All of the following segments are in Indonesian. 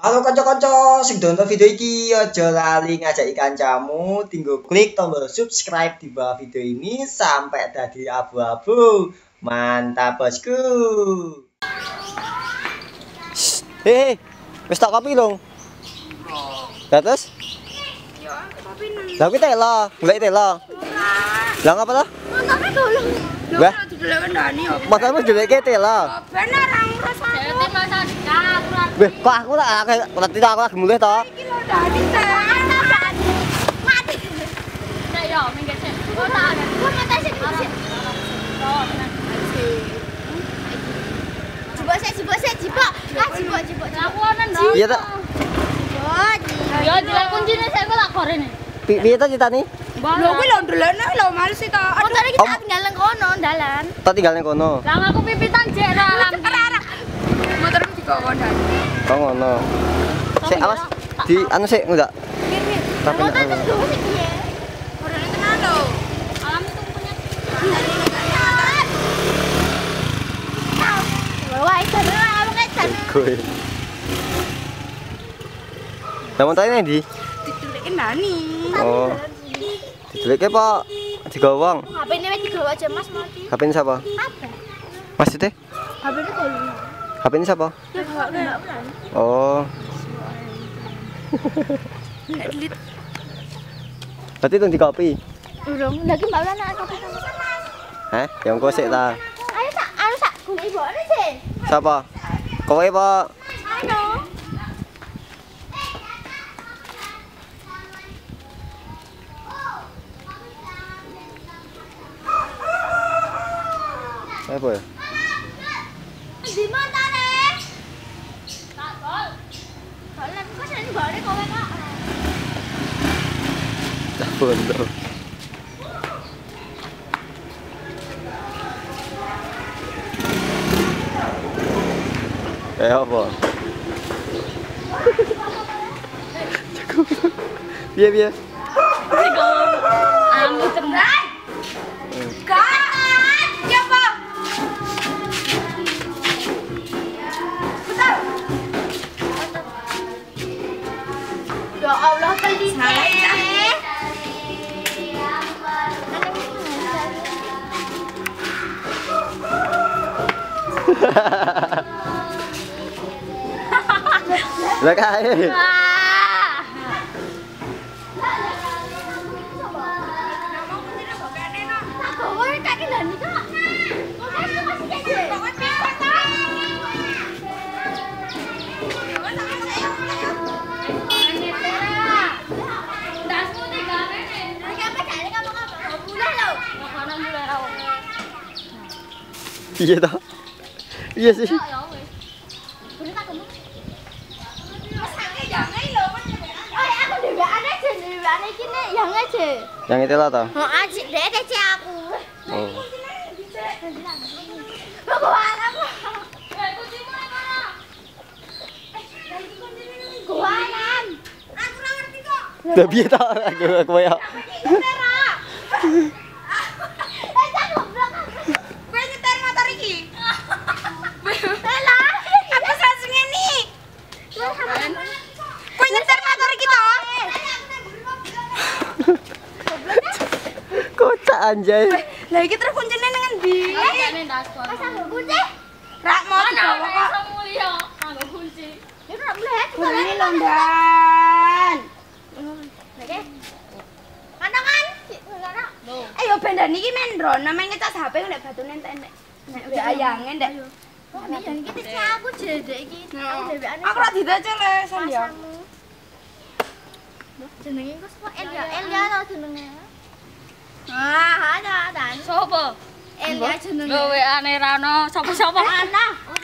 Halo kanca-kanca sing nonton video iki aja lali ngajak kancamu tinggal klik tombol subscribe di bawah video ini sampai tadi abu-abu. Mantap bosku. Hei, wis tak kopi dong. Terus? Ya, kopi nih. Lah kuwi tela, golek tela. Lah ngapa lah? Tapi dulu. Wah. Dulu ndani opo. Masalahmu golek tela. Bener ang rasa. Jadi masa dikakuran. Weh, kok aku tak lagi mulih to? Iki lho ndani mati. Nek yo minggir sik. Oh tak ada. Kok mata sik. Oh, bener. Jibok. Aku ana ndok. Iya ta? Yo dilek kuncine sik kok tak gorene. Piye ta citane? Lho kuwi lho ndelokne lho males sih kok. Oh tadi kita tinggal nang kono dalan. Tak tinggal ning kono. Lah aku pipitan jek ra. Motormu digawa ndani. Kok ngono. Sik awas di anu sik enggak. Tapi Motor itu dulu sih piye? Gorene tenan lho. Alam itu punya. Wah, itu apa kan? kowe. Lah montane ndi? Diculikin Nani. Oh. Dijeleke Pak digawang. HP ini wis digawa aja Mas mati. HP ini siapa? Apa? Maksudnya? HP ini kalau HP ini siapa? ya enggak bulan. Oh. Edit. Berarti itu di kopi. Urung, lagi Mbak Ulan nak kopi. Yang kau sik ta. Ayo sak gune ibone sih. Siapa? Kowe Pak. Ano? Apa ya? Di mana nih? Tak gol. Golan kok sing gole kowe kok. Dah bondo. Apa? Biar. Amu tenan. Kan, siapa? Betul. Ya Allah kali Lah kae. Iya toh? Iya sih. Yang itu lah toh? Oh, aji dek aku. Oh. Lah piye ta kowe ya? Kocak anjay. Lah iki terus kuncine nang endi? Kuncine ndaskon. Wis anggo kunci. Rak mau dibawa kok. Ana mulya anggo kunci. Ya ora mlehet. Ini londan. Lagi. Kantongan. Ayo bendan iki men drone main ngecas HP nek batune entek-entek. Nek WA yange ndek. Oh, ben iki teh aku jedek iki. Aku ora didace le Sandia. Jenenge kok sapa Elia to jenenge. Ah, ada dan. Sopo? Elia jenenge. Lho WA-ne ra ono sapa-sapa ana.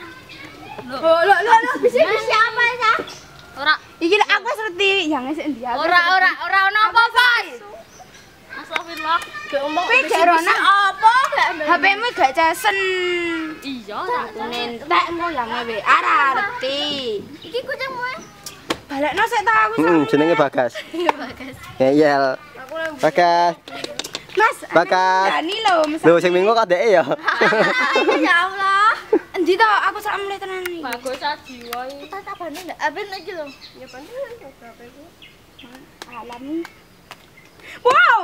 Lho, bisa siapa ya? Ora. Iki aku wis ngerti yang sik endi. Ora ono apa-apa. Astagfirullah. Kowe gak ono apa? HP-mu gak cesen. Iya, takune entekmu yang WA ra ngerti. Iki kucingmu. Balekno sik ta aku. Jenenge Bagas. Iya, Bagas. Ngeyel. Bagas. Mas, Bagas. Dani lho, Lho sing minggu kadeke ya. Ya Allah. Endi to aku sak mulai tenan iki. Bagus jiwa iki. Tak bane ndak aben iki lho. Ya bener coba iku. Alam. Wow.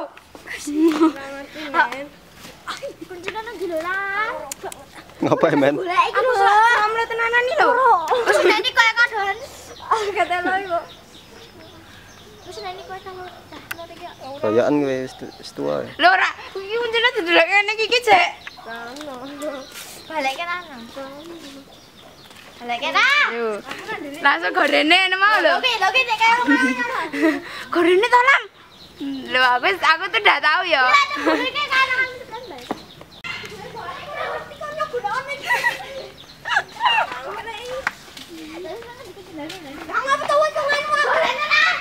Men. Kuncinya nang ndi lah. Ngapain men? Golek iki lho. Sak mulai tenanan iki lho. Wis ini koyo kadon. Ketelo iku. Wis ini koyo kalau dah lho iki. Royokan wis tua. Lho ora, iki kuncinya didelok ngene iki Cek. Kano. Balik ke nang. Balik ke nang. Langsung gorene ngene mau lho. Oke, Cek kaya ngono. Gorene to, Lam. Lho aku tuh udah tahu ya. Gorene kanan kan, Mbak. Kamu apa tahu untunganmu? Gorene lah.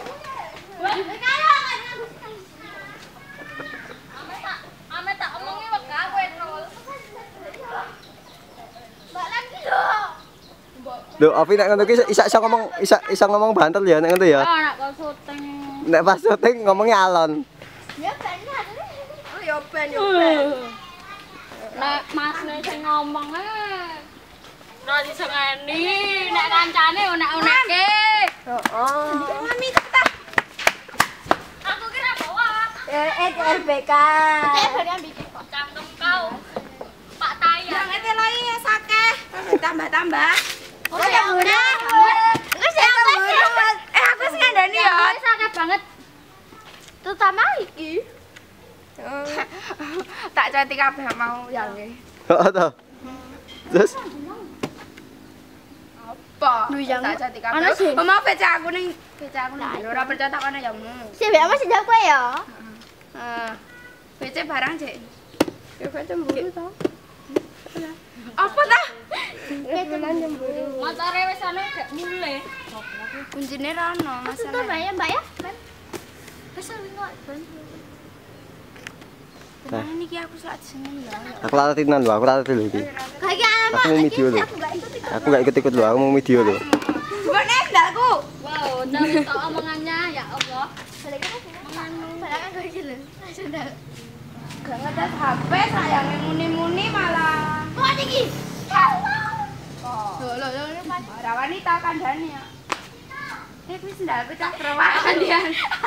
Ame tak omongi wegah kowe terus. Mbak lagi lho. Lho, Ovi nek ngono ki isa ngomong banter ya nek ngono ya. Anak kok syuting. Nek pas syuting ngomongnya alon. Ya bener. Oh ya ben. Nek masne sing ngomong ora disengeni, nek kancane unek-uneke. Heeh. Mami cepet. Aku kira bawa. LBK. Bagian bikin kok. Cangkem kau. Pak Tayang. Yang itu lagi ya sakeh. Tambah-tambah. Oh, ya udah. Wis ya wis. Aku sing ngandani ya. Wis akeh banget. Terutama iki. Tak cantik kabeh mau ya nggih. Heeh to. Terus Apa? Yang Tak cantik kabeh. ana sih. Mau beca aku ning ora percaya tak ana ya mu. Sik mbak Mas jawab kowe ya. Heeh. Bece barang, Cek. Ya kok cemburu to. Apa ta? Bulan cemburu. Motore wis ana gak mulai. Kuncine ra ono masalah. Mbak ya. Wis kok. Tenan iki aku sak jeneng ya. aku latihan lho, aku latihan lho iki. Kayak Aku mau video lho. Aku gak ikut-ikut lho, aku mau video lho. Coba nendalku. wow, jangan tahu omongannya ya Allah. Balakan gue iki lho. Gak ngetes HP sayangnya muni-muni malah. Kok iki? Lho, para wanita kandhane ya. Wis ndal pecah perawakan dia.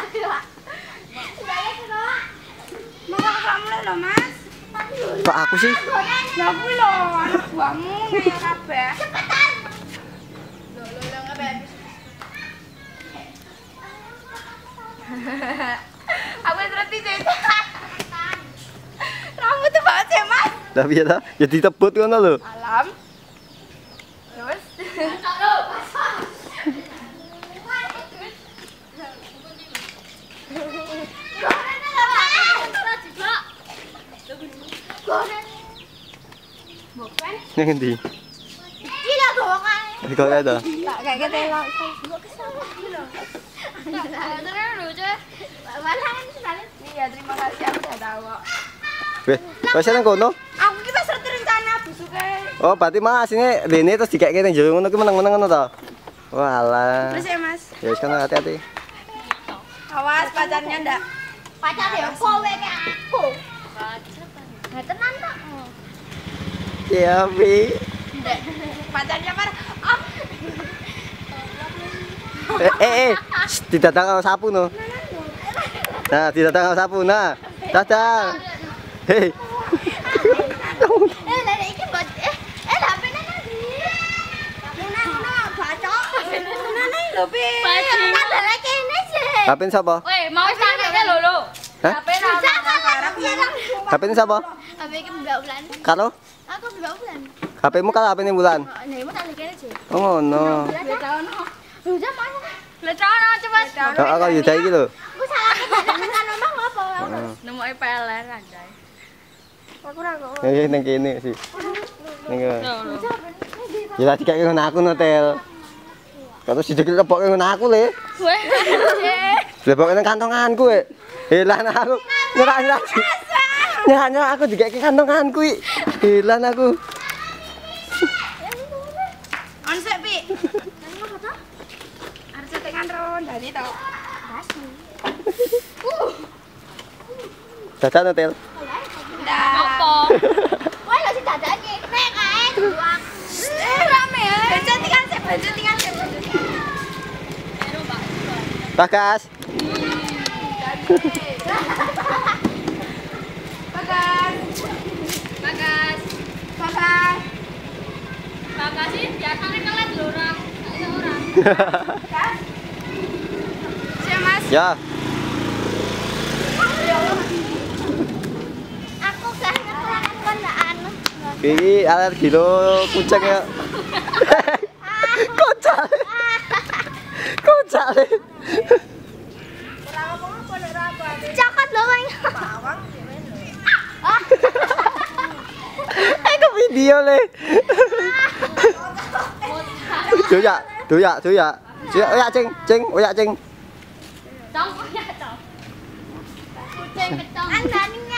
Mau kamu lho, Mas. Kok aku sih? Lah kuwi lho, anak buahmu nanya kabeh. Cepetan. Lho, kabeh habis. Aku wis ngerti sih. Rambut banget ya, Mas. Lah piye ta? Ya ditebut ngono lho. Alam. Ya wis. Ning endi? Iki lho gowongan. Kok ya to? Tak kayak ketelok. Terus lucu. Balangan sekali. Iya, terima kasih aku udah tahu kok. Wes, wes nang kono. Aku ki wis ngerti rencana busuke. Oh, berarti Mas asine rene terus dikeke ning jero ngono ki meneng-meneng ngono to. Walah. Terus ya, Mas. Ya wis kan hati-hati. Awas pacarnya ndak. Pacar ya kowe kayak aku. Nah, tenan tak? Ya, Bi. Pacarnya marah. Oh, Shh, didatang sama sapu no. Nah, didatang sama sapu nah. Dadah. Hei. dari iki buat HP-ne nanti. Nana bacok. Nana lho, Pi. Kan dalek kene sih. Hapin sapa? Weh, mau wis takake lho lho. Hah? Sampai ra. Hapin sapa? HP iki Mbak Ulan. Karo? Aku Mbak Ulan. HP-mu karo HP-ne Wulan. Nek mau tak kene sih. Oh, ngono. Lu jam mana? Lah cono cepet. Heeh, kok yuda iki lho. Aku salah ketekan omah ngopo? Nemu PLN anjay. Aku ora kok. Ya ning kene sih. Ning kene. Lho lho. Ya tadi kayak ngono aku hotel. Kalau sidik lebokke ngono aku le. Weh. Lebokke nang kantonganku we. Helan aku. Nyerah. Nyerah aku dikeke kantonganku iki. Helan aku. On sik, Pi. Arep cetekan ron dadi to. Dadan hotel. Ndak. Apa? Wah, lho si dadake. Nek kae Rame ya. Benjotingan sih. Bagas. Bagas sih biasanya kelet lho orang. Siap Mas. Ya. Aku gak ngerti kenaan. Iki alergi lo kucing ya. Kocak. Cokot lho Bang. Aku video le. Doyak. Cing. Dong ya dong. Kucing ketong. Andani